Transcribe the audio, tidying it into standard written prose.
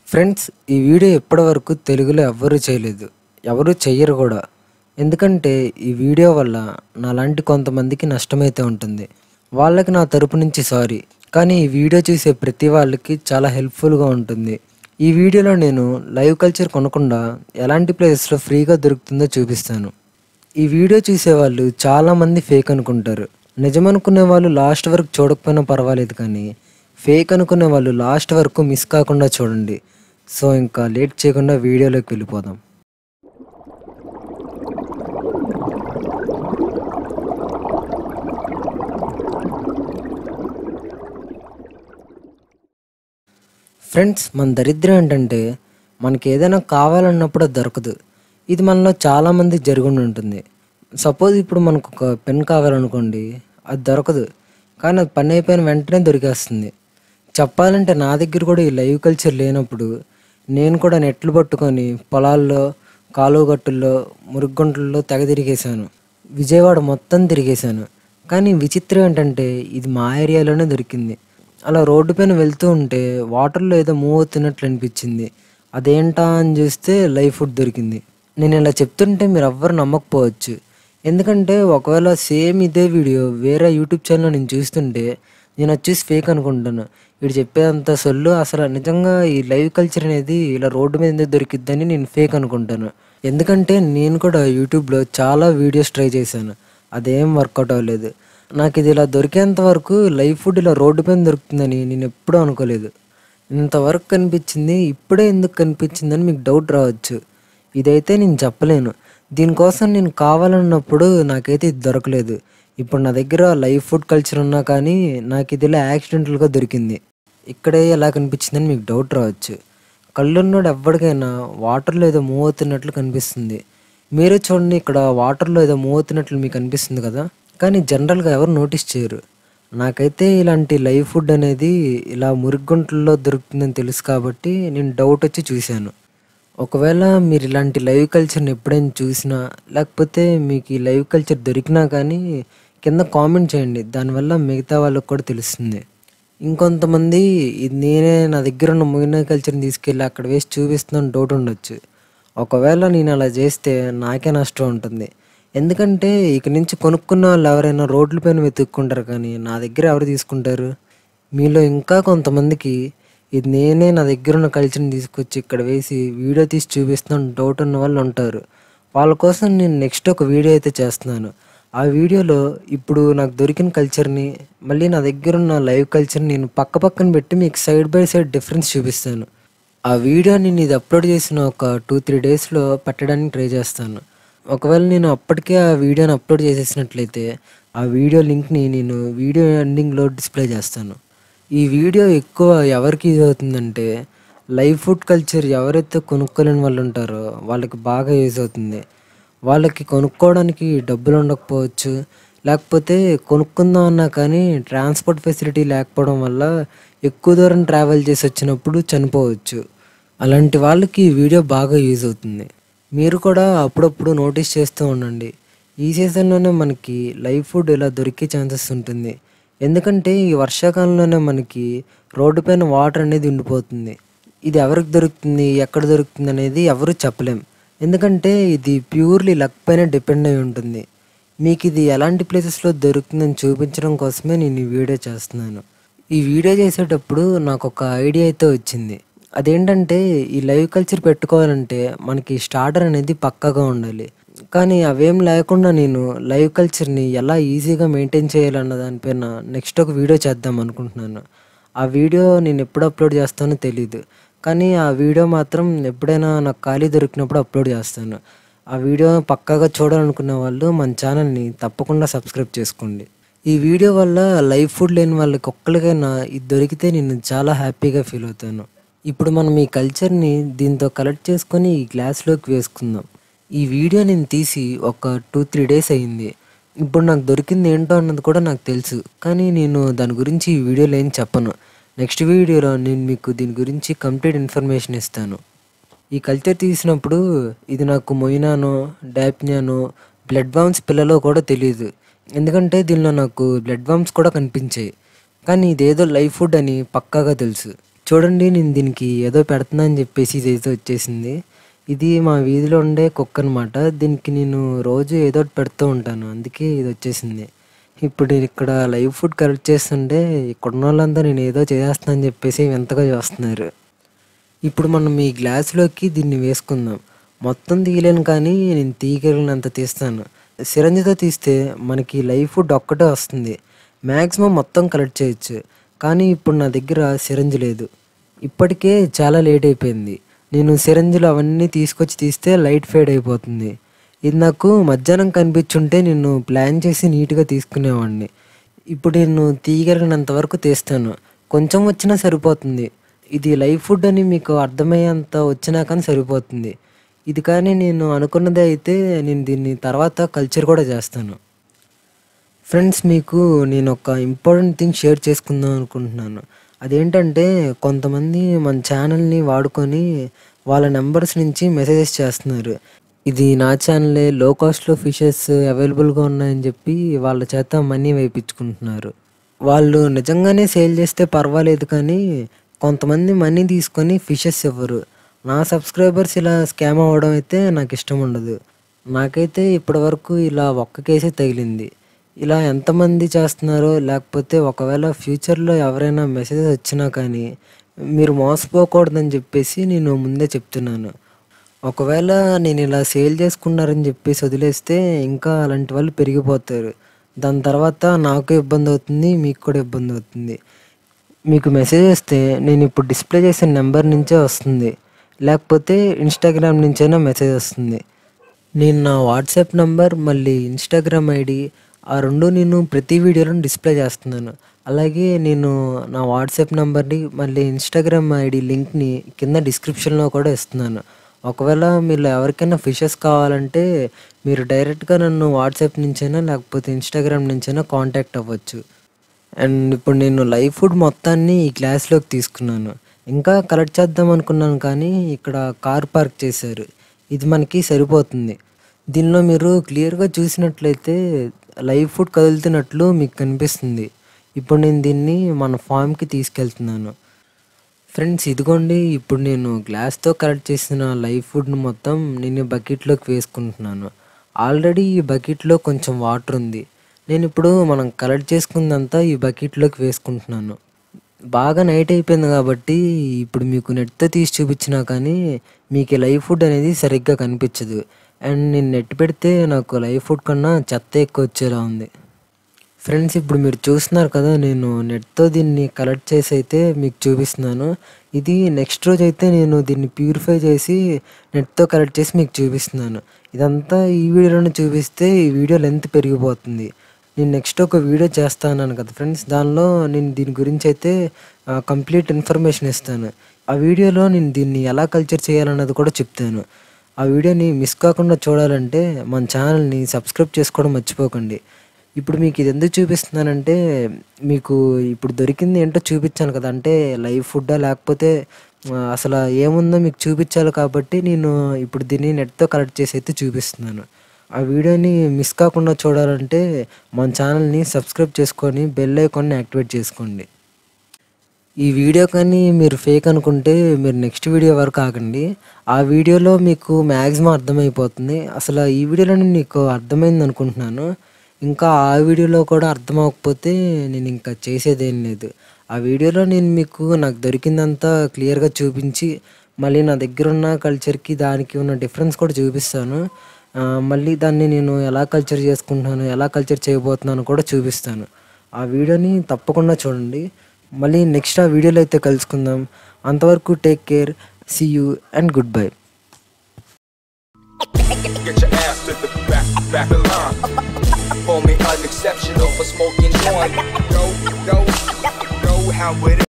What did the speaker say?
Friends, ఈ video ఇప్పటివరకు తెలుగులో ఎవ్వరూ చేయలేదు. ఎవరు చెయ్యరు కూడా. ఎందుకంటే ఈ వీడియో వల్ల నాలాంటి కొంతమందికి నష్టమైతే ఉంటుంది. వాళ్ళకి నా తరపు నుంచి సారీ. కానీ ఈ వీడియో చూసే ప్రతి వాళ్ళకి చాలా హెల్ప్ఫుల్గా ఉంటుంది. ఈ వీడియోలో నేను లైవ్ కల్చర్ కొనకుండా ఎలాంటి ప్లేసెస్లో ఫ్రీగా దొరుకుతుందో చూపిస్తాను. ఈ వీడియో చూసేవాళ్ళు చాలామంది ఫేక్ అనుకుంటారు. నిజమనుకునే వాళ్ళు లాస్ట్ వరకు చూడకపోయినా పర్వాలేదు, కానీ ఫేక్ అనుకునే వాళ్ళు లాస్ట్ వరకు మిస్ కాకుండా చూడండి. సో ఇంకా లేట్ చేయకుండా వీడియోలోకి వెళ్ళిపోదాం. ఫ్రెండ్స్, మన దరిద్రం ఏంటంటే మనకి ఏదైనా కావాలన్నప్పుడు అది దొరకదు. ఇది మనలో చాలామంది జరుగుండి ఉంటుంది. సపోజ్ ఇప్పుడు మనకు ఒక పెన్ కావాలనుకోండి, అది దొరకదు. కానీ అది పని అయిపోయిన వెంటనే దొరికేస్తుంది. చెప్పాలంటే నా దగ్గర కూడా ఈ లైవ్ కల్చర్ లేనప్పుడు నేను కూడా నెట్లు పట్టుకొని పొలాల్లో, కాలువ గట్టుల్లో, మురుగుంటల్లో తెగ తిరిగేశాను. విజయవాడ మొత్తం తిరిగేశాను. కానీ విచిత్రం ఏంటంటే ఇది మా ఏరియాలోనే దొరికింది. అలా రోడ్డు పైన వెళ్తూ ఉంటే వాటర్లో ఏదో మూవ్ అవుతున్నట్లు అనిపించింది. అదేంటా అని చూస్తే లైవ్ ఫుడ్ దొరికింది. నేను ఇలా చెప్తుంటే మీరు ఎవ్వరు నమ్మకపోవచ్చు. ఎందుకంటే ఒకవేళ సేమ్ ఇదే వీడియో వేరే యూట్యూబ్ ఛానల్లో నేను చూస్తుంటే నేను వచ్చేసి ఫేక్ అనుకుంటాను. వీడు చెప్పేదంత సొల్లు, అసలు నిజంగా ఈ లైవ్ కల్చర్ అనేది ఇలా రోడ్డు మీద ఎందుకు దొరికిద్దని నేను ఫేక్ అనుకుంటాను. ఎందుకంటే నేను కూడా యూట్యూబ్లో చాలా వీడియోస్ ట్రై చేశాను. అదేం వర్కౌట్ అవ్వలేదు. నాకు ఇది ఇలా దొరికేంత వరకు లైవ్ ఫుడ్ ఇలా రోడ్డు పైన దొరుకుతుందని నేను ఎప్పుడూ అనుకోలేదు. ఇంతవరకు కనిపించింది, ఇప్పుడే ఎందుకు కనిపించిందని మీకు డౌట్ రావచ్చు. ఇదైతే నేను చెప్పలేను. దీనికోసం నేను కావాలన్నప్పుడు నాకైతే ఇది దొరకలేదు. ఇప్పుడు నా దగ్గర లైవ్ ఫుడ్ కల్చర్ ఉన్నా కానీ నాకు ఇది ఇలా యాక్సిడెంటల్గా దొరికింది. ఇక్కడే ఎలా కనిపించిందని మీకు డౌట్ రావచ్చు. కళ్ళున్నోడు ఎవ్వడికైనా వాటర్లో ఏదో మూవ్ అవుతున్నట్లు కనిపిస్తుంది. మీరే చూడండి, ఇక్కడ వాటర్లో ఏదో మూవ్ అవుతున్నట్లు మీకు అనిపిస్తుంది కదా. కానీ జనరల్గా ఎవరు నోటీస్ చేయరు. నాకైతే ఇలాంటి లైవ్ ఫుడ్ అనేది ఇలా మురుగుంటల్లో దొరుకుతుందని తెలుసు కాబట్టి నేను డౌట్ వచ్చి చూశాను. ఒకవేళ మీరు ఇలాంటి లైవ్ కల్చర్ని ఎప్పుడైనా చూసినా, లేకపోతే మీకు ఈ లైవ్ కల్చర్ దొరికినా కానీ కింద కామెంట్ చేయండి. దానివల్ల మిగతా వాళ్ళకి కూడా తెలుస్తుంది. ఇంకొంతమంది ఇది నేనే నా దగ్గర ఉన్న మొయినా కల్చర్ని తీసుకెళ్ళి అక్కడ వేసి చూపిస్తున్నాను డౌట్ ఉండొచ్చు. ఒకవేళ నేను అలా చేస్తే నాకే నష్టం ఉంటుంది. ఎందుకంటే ఇక నుంచి కొనుక్కున్న వాళ్ళు ఎవరైనా రోడ్ల పైన వెతుక్కుంటారు, కానీ నా దగ్గర ఎవరు తీసుకుంటారు? మీలో ఇంకా కొంతమందికి ఇది నేనే నా దగ్గర ఉన్న కల్చర్ని తీసుకొచ్చి ఇక్కడ వేసి వీడియో తీసి చూపిస్తున్నాను డౌట్ ఉన్న వాళ్ళు ఉంటారు. వాళ్ళ కోసం నేను నెక్స్ట్ ఒక వీడియో అయితే చేస్తున్నాను. ఆ వీడియోలో ఇప్పుడు నాకు దొరికిన కల్చర్ని మళ్ళీ నా దగ్గర ఉన్న లైవ్ కల్చర్ని నేను పక్కన పెట్టి మీకు సైడ్ బై సైడ్ డిఫరెన్స్ చూపిస్తాను. ఆ వీడియోని నేను ఇది అప్లోడ్ చేసిన ఒక 2-3 డేస్లో పెట్టడానికి ట్రై చేస్తాను. ఒకవేళ నేను అప్పటికే ఆ వీడియోని అప్లోడ్ చేసేసినట్లయితే ఆ వీడియో లింక్ని నేను వీడియో ఎండింగ్లో డిస్ప్లే చేస్తాను. ఈ వీడియో ఎక్కువ ఎవరికి యూజ్ అవుతుందంటే లైవ్ ఫుడ్ కల్చర్ ఎవరైతే కొనుక్కోలేని వాళ్ళు ఉంటారో వాళ్ళకి బాగా యూజ్ అవుతుంది. వాళ్ళకి కొనుక్కోవడానికి డబ్బులు ఉండకపోవచ్చు, లేకపోతే కొనుక్కుందాం అన్నా కానీ ట్రాన్స్పోర్ట్ ఫెసిలిటీ లేకపోవడం వల్ల ఎక్కువ దూరం ట్రావెల్ చేసి వచ్చినప్పుడు చనిపోవచ్చు. అలాంటి వాళ్ళకి ఈ వీడియో బాగా యూజ్ అవుతుంది. మీరు కూడా అప్పుడప్పుడు నోటీస్ చేస్తూ ఉండండి. ఈ సీజన్లోనే మనకి లైవ్ ఫుడ్ ఇలా దొరికే ఛాన్సెస్ ఉంటుంది. ఎందుకంటే ఈ వర్షాకాలంలోనే మనకి రోడ్డు పైన వాటర్ అనేది ఉండిపోతుంది. ఇది ఎవరికి దొరుకుతుంది, ఎక్కడ దొరుకుతుంది అనేది ఎవరు చెప్పలేం. ఎందుకంటే ఇది ప్యూర్లీ లక్ పైన డిపెండ్ అయి ఉంటుంది. మీకు ఇది ఎలాంటి ప్లేసెస్లో దొరుకుతుందని చూపించడం కోసమే నేను ఈ వీడియో చేస్తున్నాను. ఈ వీడియో చేసేటప్పుడు నాకు ఒక ఐడియా అయితే వచ్చింది. అదేంటంటే ఈ లైవ్ కల్చర్ పెట్టుకోవాలంటే మనకి స్టార్టర్ అనేది పక్కాగా ఉండాలి. కానీ అవేం లేకుండా నేను లైవ్ కల్చర్ని ఎలా ఈజీగా మెయింటైన్ చేయాలన్న దానిపైన నెక్స్ట్ ఒక వీడియో చేద్దాం అనుకుంటున్నాను. ఆ వీడియో నేను ఎప్పుడు అప్లోడ్ చేస్తానో తెలీదు, కానీ ఆ వీడియో మాత్రం ఎప్పుడైనా నాకు ఖాళీ దొరికినప్పుడు అప్లోడ్ చేస్తాను. ఆ వీడియో పక్కాగా చూడాలనుకునే వాళ్ళు మన ఛానల్ని తప్పకుండా సబ్స్క్రైబ్ చేసుకోండి. ఈ వీడియో వల్ల లైవ్ ఫుడ్ లేని వాళ్ళకి ఒక్కరికైనా ఇది దొరికితే నేను చాలా హ్యాపీగా ఫీల్ అవుతాను. ఇప్పుడు మనం ఈ కల్చర్ని దీంతో కలెక్ట్ చేసుకొని ఈ గ్లాస్లోకి వేసుకుందాం. ఈ వీడియో నేను తీసి ఒక 2-3 డేస్ అయ్యింది. ఇప్పుడు నాకు దొరికింది ఏంటో అన్నది కూడా నాకు తెలుసు, కానీ నేను దాని గురించి ఈ వీడియోలో ఏం చెప్పను. నెక్స్ట్ వీడియోలో నేను మీకు దీని గురించి కంప్లీట్ ఇన్ఫర్మేషన్ ఇస్తాను. ఈ కల్చర్ తీసినప్పుడు ఇది నాకు మొయినానో, డాప్నియానో, బ్లడ్ వామ్స్ పిల్లలో కూడా తెలియదు. ఎందుకంటే దీనిలో నాకు బ్లడ్ వామ్స్ కూడా కనిపించాయి. కానీ ఇదేదో లైవ్ ఫుడ్ అని పక్కాగా తెలుసు. చూడండి, నేను దీనికి ఏదో పెడుతున్నా అని చెప్పేసి ఇదైతే వచ్చేసింది. ఇది మా వీధిలో ఉండే కుక్క అనమాట. దీనికి నేను రోజు ఏదో ఒకటి పెడుతూ ఉంటాను, అందుకే ఇది వచ్చేసింది. ఇప్పుడు నేను ఇక్కడ లైవ్ ఫుడ్ కలెక్ట్ చేస్తుంటే ఇక్కడున్న వాళ్ళంతా నేను ఏదో చేసేస్తున్నా అని చెప్పేసి వింతగా చూస్తున్నారు. ఇప్పుడు మనం ఈ గ్లాసులోకి దీన్ని వేసుకుందాం. మొత్తం తీయలేను కానీ నేను తీయగలిగినంత తీస్తాను. సిరంజితో తీస్తే మనకి లైవ్ ఫుడ్ ఒక్కటే వస్తుంది. మ్యాక్సిమం మొత్తం కలెక్ట్ చేయొచ్చు. కానీ ఇప్పుడు నా దగ్గర సిరంజి లేదు. ఇప్పటికే చాలా లేట్ అయిపోయింది. నేను సిరంజిలు అవన్నీ తీసుకొచ్చి తీస్తే లైట్ ఫేడ్ అయిపోతుంది. ఇది నాకు మధ్యాహ్నం కనిపించుంటే నేను ప్లాన్ చేసి నీట్గా తీసుకునేవాడిని. ఇప్పుడు నేను తీయగలిగినంత వరకు తీస్తాను. కొంచెం వచ్చినా సరిపోతుంది. ఇది లైవ్ ఫుడ్ అని మీకు అర్థమయ్యేంత వచ్చినా కానీ సరిపోతుంది. ఇది కానీ నేను అనుకున్నదే అయితే నేను దీన్ని తర్వాత కల్చర్ కూడా చేస్తాను. ఫ్రెండ్స్, మీకు నేను ఒక ఇంపార్టెంట్ థింగ్ షేర్ చేసుకుందాం అనుకుంటున్నాను. అదేంటంటే, కొంతమంది మన ఛానల్ని వాడుకొని వాళ్ళ నెంబర్స్ నుంచి మెసేజెస్ చేస్తున్నారు. ఇది నా ఛానలే, లో కాస్ట్లో ఫిషెస్ అవైలబుల్గా ఉన్నాయని చెప్పి వాళ్ళ చేత మనీ వేయించుకుంటున్నారు. వాళ్ళు నిజంగానే సేల్ చేస్తే పర్వాలేదు కానీ కొంతమంది మనీ తీసుకొని ఫిషెస్ ఇవ్వరు. నా సబ్స్క్రైబర్స్ ఇలా స్కామ్ అవ్వడం అయితే నాకు ఇష్టం ఉండదు. నాకైతే ఇప్పటివరకు ఇలా ఒక్క కేసే తగిలింది. ఇలా ఎంతమంది చేస్తున్నారో, లేకపోతే ఒకవేళ ఫ్యూచర్లో ఎవరైనా మెసేజ్ వచ్చినా కానీ మీరు మోసపోకూడదని చెప్పేసి నేను ముందే చెప్తున్నాను. ఒకవేళ నేను ఇలా సేల్ చేసుకున్నారని చెప్పేసి వదిలేస్తే ఇంకా అలాంటి వాళ్ళు పెరిగిపోతారు. దాని తర్వాత నాకు ఇబ్బంది అవుతుంది, మీకు కూడా ఇబ్బంది అవుతుంది. మీకు మెసేజ్ వస్తే నేను ఇప్పుడు డిస్ప్లే చేసిన నెంబర్ నుంచే వస్తుంది, లేకపోతే ఇన్స్టాగ్రామ్ నుంచైనా మెసేజ్ వస్తుంది. నేను నా వాట్సాప్ నెంబర్ మళ్ళీ ఇన్స్టాగ్రామ్ ఐడి ఆ రెండు నేను ప్రతి వీడియోలో డిస్ప్లే చేస్తున్నాను. అలాగే నేను నా వాట్సాప్ నెంబర్ని మళ్ళీ ఇన్స్టాగ్రామ్ ఐడి లింక్ని కింద డిస్క్రిప్షన్లో కూడా ఇస్తున్నాను. ఒకవేళ మీరు ఎవరికైనా ఫిషెస్ కావాలంటే మీరు డైరెక్ట్గా నన్ను వాట్సాప్ నుంచైనా లేకపోతే ఇన్స్టాగ్రామ్ నుంచైనా కాంటాక్ట్ అవ్వచ్చు. అండ్ ఇప్పుడు నేను లైవ్ ఫుడ్ మొత్తాన్ని ఈ గ్లాస్లోకి తీసుకున్నాను. ఇంకా కలెక్ట్ చేద్దాం అనుకున్నాను కానీ ఇక్కడ కార్ పార్క్ చేశారు. ఇది మనకి సరిపోతుంది. దీనిలో మీరు క్లియర్గా చూసినట్లయితే లైవ్ ఫుడ్ కదులుతున్నట్లు మీకు కనిపిస్తుంది. ఇప్పుడు నేను దీన్ని మన ఫామ్కి తీసుకెళ్తున్నాను. ఫ్రెండ్స్, ఇదిగోండి, ఇప్పుడు నేను గ్లాస్తో కలెక్ట్ చేసిన లైవ్ ఫుడ్ను మొత్తం నేను బకెట్లోకి వేసుకుంటున్నాను. ఆల్రెడీ ఈ బకెట్లో కొంచెం వాటర్ ఉంది. నేను ఇప్పుడు మనం కలెక్ట్ చేసుకుందంతా ఈ బకెట్లోకి వేసుకుంటున్నాను. బాగా నైట్ అయిపోయింది కాబట్టి ఇప్పుడు మీకు నెట్తో తీసి చూపించినా కానీ మీకు లైవ్ ఫుడ్ అనేది సరిగ్గా కనిపించదు. అండ్ నేను నెట్ పెడితే నాకు లైవ్ ఫుడ్ కన్నా చెత్త ఎక్కువ వచ్చేలా ఉంది. ఫ్రెండ్స్, ఇప్పుడు మీరు చూస్తున్నారు కదా, నేను నెట్తో దీన్ని కలెక్ట్ చేసి అయితే మీకు చూపిస్తున్నాను. ఇది నెక్స్ట్ రోజు అయితే నేను దీన్ని ప్యూరిఫై చేసి నెట్తో కలెక్ట్ చేసి మీకు చూపిస్తున్నాను. ఇదంతా ఈ వీడియోలోనే చూపిస్తే ఈ వీడియో లెంత్ పెరిగిపోతుంది. నేను నెక్స్ట్ ఒక వీడియో చేస్తాను కదా ఫ్రెండ్స్, దానిలో నేను దీని గురించి అయితే కంప్లీట్ ఇన్ఫర్మేషన్ ఇస్తాను. ఆ వీడియోలో నేను దీన్ని ఎలా కల్చర్ చేయాలన్నది కూడా చెప్తాను. ఆ వీడియోని మిస్ కాకుండా చూడాలంటే మన ఛానల్ని సబ్స్క్రైబ్ చేసుకోవడం మర్చిపోకండి. ఇప్పుడు మీకు ఇది ఎందుకు చూపిస్తున్నానంటే, మీకు ఇప్పుడు దొరికింది ఏంటో చూపించాను కదా, అంటే లైవ్ ఫుడ్డా లేకపోతే అసలు ఏముందో మీకు చూపించాలి కాబట్టి నేను ఇప్పుడు దీన్ని నెట్తో కలెక్ట్ చేసి అయితే చూపిస్తున్నాను. ఆ వీడియోని మిస్ కాకుండా చూడాలంటే మన ఛానల్ని సబ్స్క్రైబ్ చేసుకొని బెల్ ఐకాన్ని యాక్టివేట్ చేసుకోండి. ఈ వీడియో కానీ మీరు ఫేక్ అనుకుంటే మీరు నెక్స్ట్ వీడియో వరకు ఆగండి. ఆ వీడియోలో మీకు మ్యాక్సిమం అర్థమైపోతుంది. అసలు ఈ వీడియోలో మీకు అర్థమైంది అనుకుంటున్నాను. ఇంకా ఆ వీడియోలో కూడా అర్థం అవ్వకపోతే నేను ఇంకా చేసేదేం లేదు. ఆ వీడియోలో నేను మీకు నాకు దొరికిందంతా క్లియర్గా చూపించి మళ్ళీ నా దగ్గర ఉన్న కల్చర్కి దానికి ఉన్న డిఫరెన్స్ కూడా చూపిస్తాను. మళ్ళీ దాన్ని నేను ఎలా కల్చర్ చేసుకుంటున్నాను, ఎలా కల్చర్ చేయబోతున్నాను కూడా చూపిస్తాను. ఆ వీడియోని తప్పకుండా చూడండి. మళ్ళీ నెక్స్ట్ ఆ వీడియోలో అయితే కలుసుకుందాం. అంతవరకు take care, see you and good bye. For me unexceptional for smoking joint. Go, how would it